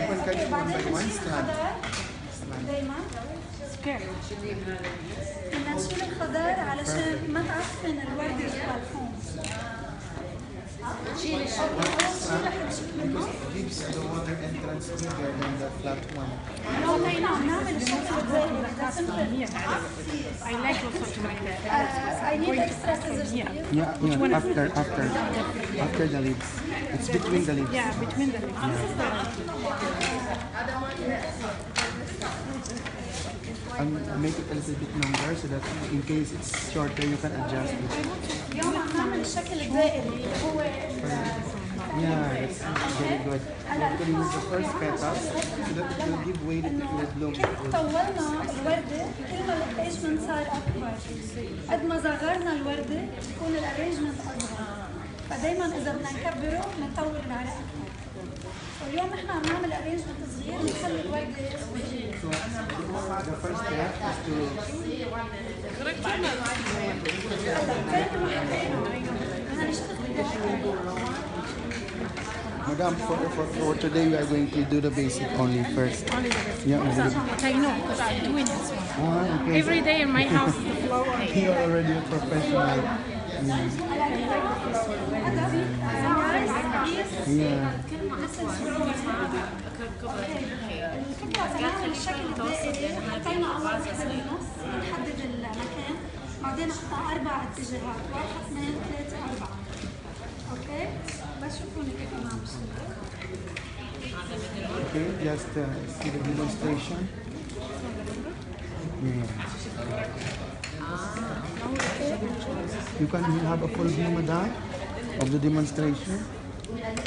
اوكي بعدين بنشيل الخضار دايما بدنا نشيل الخضار علشان ما تعفن الوردة والفوم. شيل keeps the water entrance bigger than the flat one. نعم نعمل الشكل الدائري. I like also to make that. I need extra scissors. Yeah, after the leaves. It's between the leaves. Yeah, between the leaves. And make it a little bit longer so that in case it's shorter you can adjust it. اليوم عم نعمل الشكل الدائري اللي هو Yeah, that's very good. You can use the first petals so that it will give way to the bloom. كيف طولنا الوردة كل ما الارينجمنت صار أكبر. قد ما صغرنا الوردة تكون الارينجمنت أصغر. فدايما إذا بدنا نكبره بنطول العرق أكثر. واليوم نحن عم نعمل ارينجمنت صغير نخلي الوردة صغيرة. So the first step is to بدنا نشتغل Madam, for today we are going to do the basic only first. Only the basic. Yeah, only the I know, because I'm doing this one. Oh, okay. Every day in my house, the flow only. You're already a professional. Yeah. الشكل الدائري حطينا أول وحدة بالنص نحدد المكان بعدين نحطها 4 اتجاهات 1 2 3 4 اوكي بس شوفوني كيف انا عم بشتغل. Okay, just see the demonstration. Yeah. You can have a full view, madam, of the demonstration.